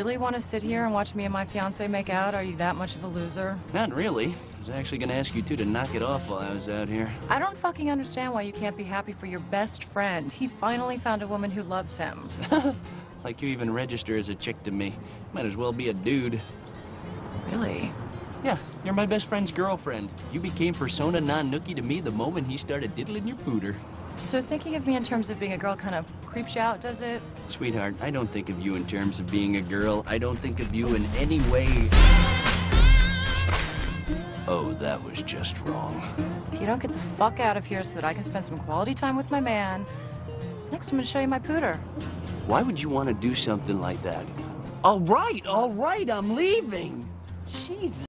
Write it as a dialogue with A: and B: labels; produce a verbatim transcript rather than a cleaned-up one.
A: Really want to sit here and watch me and my fiance make out? Are you that much of a loser?
B: Not really. I was actually gonna ask you two to knock it off while I was out here.
A: I don't fucking understand why you can't be happy for your best friend. He finally found a woman who loves him.
B: Like you even register as a chick to me. Might as well be a dude.
A: Really?
B: Yeah, you're my best friend's girlfriend. You became persona non nookie to me the moment he started diddling your pooter.
A: So thinking of me in terms of being a girl kind of creeps you out, does it?
B: Sweetheart, I don't think of you in terms of being a girl. I don't think of you in any way. Oh, that was just wrong.
A: If you don't get the fuck out of here so that I can spend some quality time with my man, next I'm gonna show you my pooter.
B: Why would you want to do something like that? All right, all right, I'm leaving. Jesus.